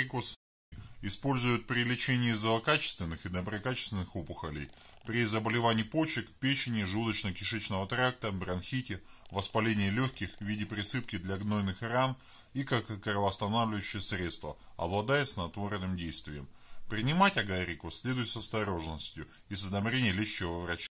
агарикус используют при лечении злокачественных и доброкачественных опухолей, при заболевании почек, печени, желудочно-кишечного тракта, бронхите, воспалении легких в виде присыпки для гнойных ран и как кровоостанавливающее средство, обладает снотворным действием. Принимать агарикус следует с осторожностью и с одобрения лечащего врача.